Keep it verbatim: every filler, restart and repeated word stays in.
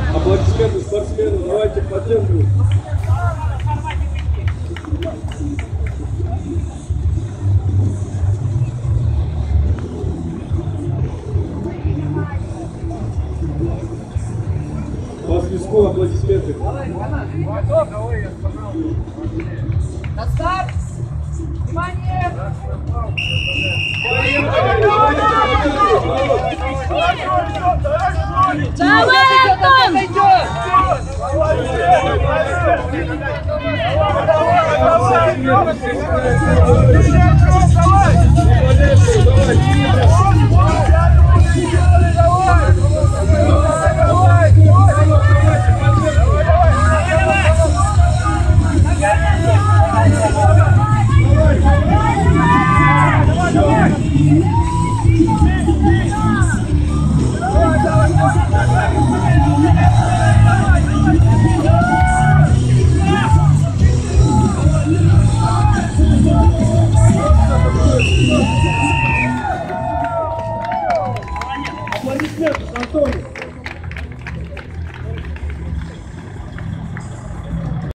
Аплодисменты спортсмену, давайте поддерживаем. По свистку аплодисменты. На старт! Внимание! Давай, Антон! Аплодисменты, Антону.